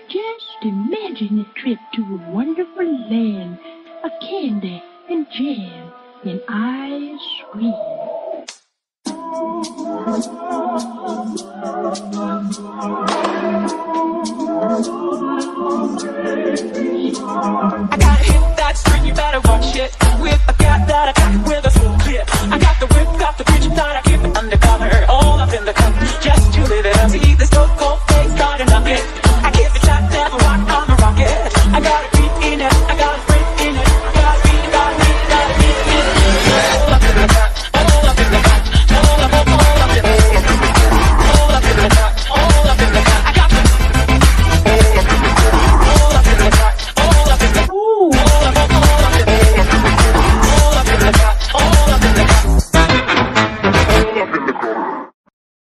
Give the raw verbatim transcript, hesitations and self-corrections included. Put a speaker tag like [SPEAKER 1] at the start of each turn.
[SPEAKER 1] Just imagine a trip to a wonderful land of candy and jam and ice cream.
[SPEAKER 2] I gotta hit that street, you better watch it.